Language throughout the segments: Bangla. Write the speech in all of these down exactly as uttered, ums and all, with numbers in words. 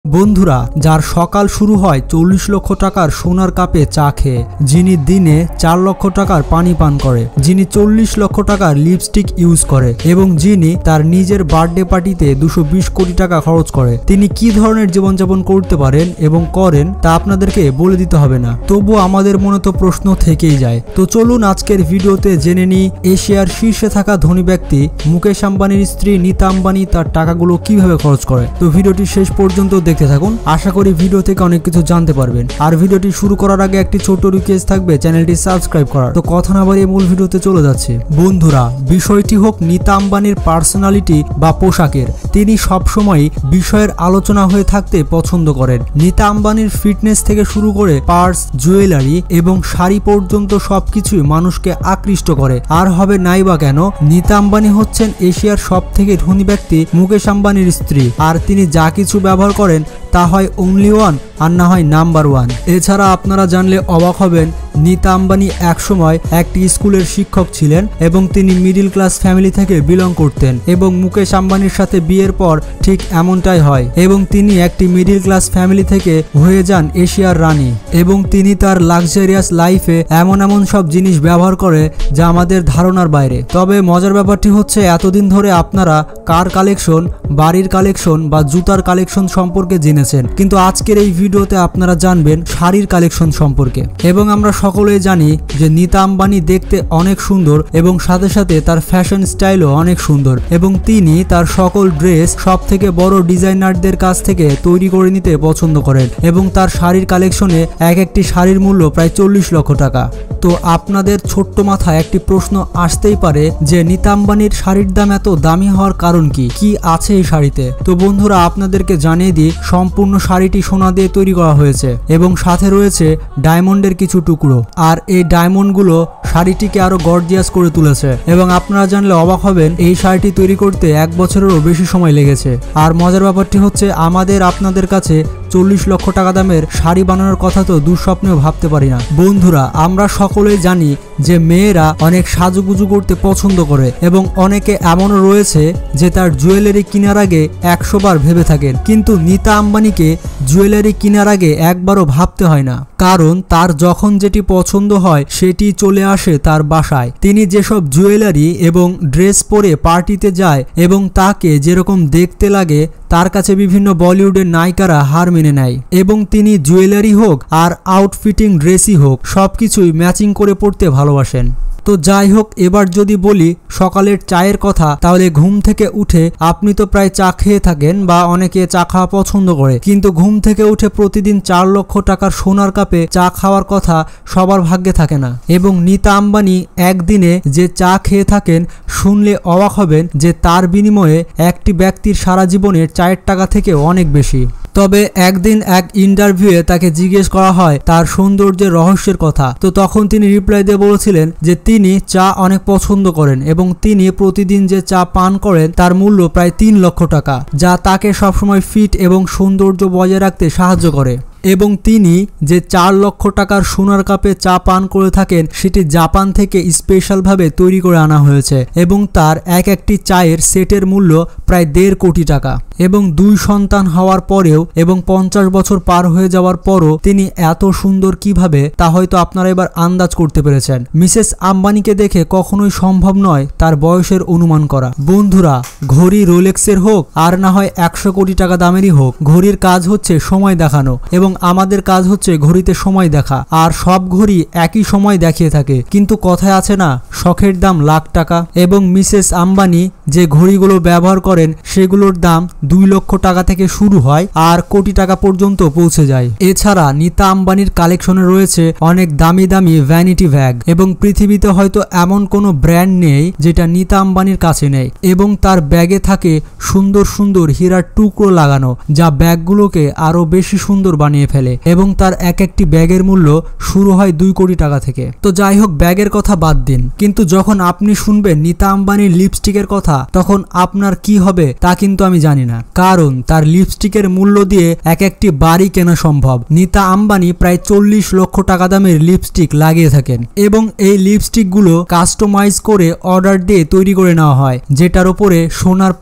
বন্ধুরা, যার সকাল শুরু হয় চল্লিশ লক্ষ টাকার সোনার কাপে চা খেয়ে, যিনি দিনে চার লক্ষ টাকার পানি পান করে, যিনি চল্লিশ লক্ষ টাকার লিপস্টিক ইউজ করে এবং যিনি তার নিজের বার্থডে পার্টিতে দুশো বিশ কোটি টাকা খরচ করে, তিনি কি ধরনের জীবনযাপন করতে পারেন এবং করেন তা আপনাদেরকে বলে দিতে হবে না। তবুও আমাদের মনে তো প্রশ্ন থেকেই যায়। তো চলুন আজকের ভিডিওতে জেনে নিই এশিয়ার শীর্ষে থাকা ধনী ব্যক্তি মুকেশ আম্বানির স্ত্রী নীতা আম্বানি তার টাকাগুলো কিভাবে খরচ করে। তো ভিডিওটি শেষ পর্যন্ত দেখতে থাকুন, আশা করি ভিডিও থেকে অনেক কিছু জানতে পারবেন। আর ভিডিওটি শুরু করার আগে একটি ছোট্ট রিকোয়েস্ট থাকবে চ্যানেলটি সাবস্ক্রাইব করার। তো কথা না বাড়িয়ে মূল ভিডিওতে চলে যাচ্ছে। বন্ধুরা, বিষয়টি হোক নীতা আম্বানির পার্সোনালিটি বা পোশাকের, তিনি সবসময় বিষয়ের আলোচনা হয়ে থাকতে পছন্দ করেন। নীতা আম্বানির ফিটনেস থেকে শুরু করে পার্স, জুয়েলারি এবং শাড়ি পর্যন্ত সবকিছুই মানুষকে আকৃষ্ট করে। আর হবে নাই বা কেন, নীতা আম্বানি হচ্ছেন এশিয়ার সব থেকে ধনী ব্যক্তি মুকেশ আম্বানির স্ত্রী। আর তিনি যা কিছু ব্যবহার করেন তা হয় অনলি ওয়ান আর না হয় নাম্বার ওয়ান। এছাড়া আপনারা জানলে অবাক হবেন, নীতা আম্বানি একসময় একটি স্কুলের শিক্ষক ছিলেন এবং তিনি মিডিল ক্লাস ফ্যামিলি থেকে বিলং করতেন এবং মুকেশ আম্বানির সাথে বিয়ের পর ঠিক এমনটাই হয় এবং তিনি একটি মিডিল ক্লাস ফ্যামিলি থেকে হয়ে যান এশিয়ার রানী এবং তিনি তার লাক্সারিয়াস লাইফে এমন এমন সব জিনিস ব্যবহার করে যা আমাদের ধারণার বাইরে। তবে মজার ব্যাপারটি হচ্ছে, এতদিন ধরে আপনারা কার কালেকশন, বাড়ির কালেকশন বা জুতার কালেকশন সম্পর্কে জেনেছেন, কিন্তু আজকের এই ভিডিওতে আপনারা জানবেন শাড়ির কালেকশন সম্পর্কে। এবং আমরা সকলেই জানি যে নীতা আম্বানি দেখতে অনেক সুন্দর এবং সাথে সাথে তার ফ্যাশন স্টাইলও অনেক সুন্দর এবং তিনি তার সকল ড্রেস সব থেকে বড় ডিজাইনারদের কাছ থেকে তৈরি করে নিতে পছন্দ করেন এবং তার শাড়ির কালেকশনে এক একটি শাড়ির মূল্য প্রায় চল্লিশ লক্ষ টাকা। তো আপনাদের ছোট্ট মাথায় একটি প্রশ্ন আসতেই পারে যে নীতা আম্বানির শাড়ির দাম এত দামি হওয়ার কারণ কি কি আছে এই শাড়িতে। তো বন্ধুরা, আপনাদেরকে জানিয়ে দিই, সম্পূর্ণ শাড়িটি সোনা দিয়ে তৈরি করা হয়েছে এবং সাথে রয়েছে ডায়মন্ডের কিছু টুকরো। আর এই ডায়মন্ডগুলো শাড়িটিকে আরো গর্জিয়াস করে তুলেছে এবং আপনারা জানলে অবাক হবেন, এই শাড়িটি তৈরি করতে এক বছরেরও বেশি সময় লেগেছে। আর মজার ব্যাপারটি হচ্ছে, আমাদের আপনাদের কাছে চল্লিশ লক্ষ টাকা দামের শাড়ি বানানোর কথা তো দুঃস্বপ্নেও ভাবতে পারি না। বন্ধুরা, আমরা সকলেই জানি যে মেয়েরা অনেক সাজুগুজু করতে পছন্দ করে এবং অনেকে এমনও রয়েছে যে তার জুয়েলারি কেনার আগে একশো বার ভেবে থাকেন, কিন্তু নীতা আম্বানিকে জুয়েলারি কেনার আগে একবারও ভাবতে হয় না, কারণ তার যখন যেটি পছন্দ হয় সেটি চলে আসে তার বাসায়। তিনি যেসব জুয়েলারি এবং ড্রেস পরে পার্টিতে যায় এবং তাকে যেরকম দেখতে লাগে তার কাছে বিভিন্ন বলিউডের নায়িকারা হার মেনে নেয় এবং তিনি জুয়েলারি হোক আর আউটফিটিং ড্রেসই হোক সবকিছুই ম্যাচিং করে পড়তে ভালোবাসেন। তো যাই হোক, এবার যদি বলি সকালের চায়ের কথা, তাহলে ঘুম থেকে উঠে আপনি তো প্রায় চা খেয়ে থাকেন বা অনেকে চা খাওয়া পছন্দ করে, কিন্তু ঘুম থেকে উঠে প্রতিদিন চার লক্ষ টাকার সোনার কাপে চা খাওয়ার কথা সবার ভাগ্যে থাকে না। এবং নীতা আম্বানি একদিনে যে চা খেয়ে থাকেন, শুনলে অবাক হবেন যে তার বিনিময়ে একটি ব্যক্তির সারা জীবনের চায়ের টাকা থেকে অনেক বেশি। তবে একদিন এক ইন্টারভিউয়ে তাকে জিজ্ঞেস করা হয় তার সৌন্দর্যের রহস্যের কথা, তো তখন তিনি রিপ্লাই দিয়ে বলেছিলেন যে তিনি চা অনেক পছন্দ করেন এবং তিনি প্রতিদিন যে চা পান করেন তার মূল্য প্রায় তিন লক্ষ টাকা, যা তাকে সবসময় ফিট এবং সৌন্দর্য বজায় রাখতে সাহায্য করে। এবং তিনি যে চার লক্ষ টাকার সোনার কাপে চা পান করে থাকেন সেটি জাপান থেকে স্পেশালভাবে তৈরি করে আনা হয়েছে এবং তার এক একটি চায়ের সেটের মূল্য প্রায় দেড় কোটি টাকা। এবং দুই সন্তান হওয়ার পরেও এবং পঞ্চাশ বছর পার হয়ে যাওয়ার পরও তিনি এত সুন্দর কিভাবে, তা হয়তো আপনারা এবার আন্দাজ করতে পেরেছেন। মিসেস আম্বানিকে দেখে কখনোই সম্ভব নয় তার বয়সের অনুমান করা। বন্ধুরা, ঘড়ি রোলেক্সের হোক আর না হয় একশো কোটি টাকা দামেরই হোক, ঘড়ির কাজ হচ্ছে সময় দেখানো এবং আমাদের কাজ হচ্ছে ঘড়িতে সময় দেখা। আর সব ঘড়ি একই সময় দেখিয়ে থাকে, কিন্তু কথায় আছে না, শখের দাম লাখ টাকা। এবং মিসেস আম্বানি যে ঘড়িগুলো ব্যবহার করেন সেগুলোর দাম দুই লক্ষ টাকা থেকে শুরু হয় আর কোটি টাকা পর্যন্ত পৌঁছে যায়। এছাড়া নীতা আম্বানির কালেকশনে রয়েছে অনেক দামি দামি ভ্যানিটি ব্যাগ এবং পৃথিবীতে হয়তো এমন কোনো ব্র্যান্ড নেই যেটা নীতা আম্বানির কাছে নেই। এবং তার ব্যাগে থাকে সুন্দর সুন্দর হীরার টুকরো লাগানো, যা ব্যাগগুলোকে আরো বেশি সুন্দর বানিয়ে ফেলে এবং তার এক একটি ব্যাগের মূল্য শুরু হয় দুই কোটি টাকা থেকে। তো যাই হোক, ব্যাগের কথা বাদ দিন, কিন্তু যখন আপনি শুনবেন নীতা আম্বানির লিপস্টিকের কথা, তখন আপনার কি হবে তা কিন্তু আমি জানি না, কারণ তার লিপস্টিকের মূল্য দিয়ে এক একটি বাড়ি কেনা সম্ভব। নীতা আম্বানি প্রায় চল্লিশ লক্ষ টাকা দামের লিপস্টিক লাগিয়ে থাকেন এবং এই লিপস্টিকগুলো কাস্টমাইজ করে অর্ডার দিয়ে তৈরি করে নেওয়া হয়, যেটার উপরে সোনার পরত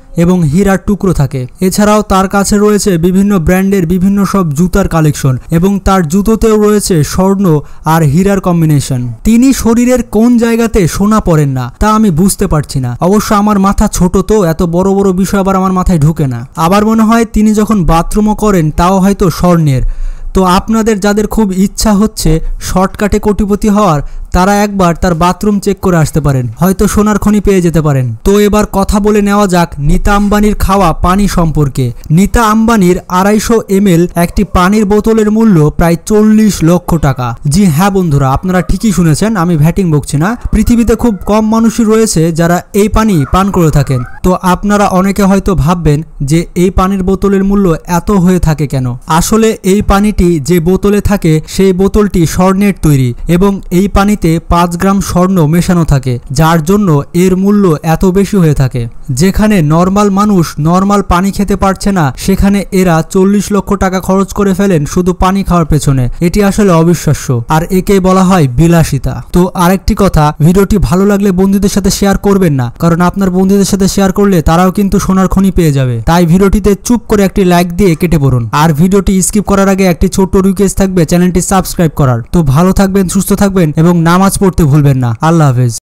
এবং হীরার টুকরো থাকে। এছাড়াও তার কাছে রয়েছে বিভিন্ন ব্র্যান্ডের বিভিন্ন সব জুতার কালেকশন এবং তার জুতোতেও রয়েছে স্বর্ণ আর হীরার কম্বিনেশন। তিনি শরীরের কোন জায়গাতে সোনা পরেন না তা আমি বুঝতে পারছি না। অবশ্য আমার মাথা ছোট, তো এত বড় বড় বিষয় আবার আমার মাথায় ঢুকে না। আবার মনে হয় তিনি যখন বাথরুমও করেন তাও হয়তো স্বর্ণের। তো আপনাদের যাদের খুব ইচ্ছা হচ্ছে শর্টকাটে কোটিপতি হওয়ার, তারা একবার তার বাথরুম চেক করে আসতে পারেন, হয়তো সোনার খনি পেয়ে যেতে পারেন। তো এবার কথা বলে নেওয়া যাক নীতা আম্বানির খাওয়া পানি সম্পর্কে। নীতা আম্বানির আড়াইশো এম এল একটি পানির বোতলের মূল্য প্রায় চল্লিশ লক্ষ টাকা। জি হ্যাঁ বন্ধুরা, আপনারা ঠিকই শুনেছেন, আমি ভ্যাটিং বকছি না। পৃথিবীতে খুব কম মানুষই রয়েছে যারা এই পানি পান করে থাকেন। তো আপনারা অনেকে হয়তো ভাববেন যে এই পানির বোতলের মূল্য এত হয়ে থাকে কেন। আসলে এই পানিটি যে বোতলে থাকে সেই বোতলটি স্বর্ণের তৈরি এবং এই পানি পাঁচ গ্রাম স্বর্ণ মেশানো থাকে, যার জন্য এর মূল্য এত বেশি হয়ে থাকে। যেখানে নর্মাল মানুষ নর্মাল পানি খেতে পারছে না, সেখানে এরা চল্লিশ লক্ষ টাকা খরচ করে ফেলেন শুধু পানি খাওয়ার পেছনে। এটি আসলে অবিশ্বাস্য, আর একে বলা হয় বিলাসিতা। তো আরেকটি কথা, ভিডিওটি ভালো লাগলে বন্ধুদের সাথে শেয়ার করবেন না, কারণ আপনার বন্ধুদের সাথে শেয়ার করলে তারাও কিন্তু সোনার খনি পেয়ে যাবে। তাই ভিডিওটিতে চুপ করে একটি লাইক দিয়ে কেটে পড়ুন। আর ভিডিওটি স্কিপ করার আগে একটি ছোট্ট রিকোয়েস্ট থাকবে চ্যানেলটি সাবস্ক্রাইব করার। তো ভালো থাকবেন, সুস্থ থাকবেন এবং নামাজ পড়তে ভুলবেন না। আল্লাহ হাফেজ।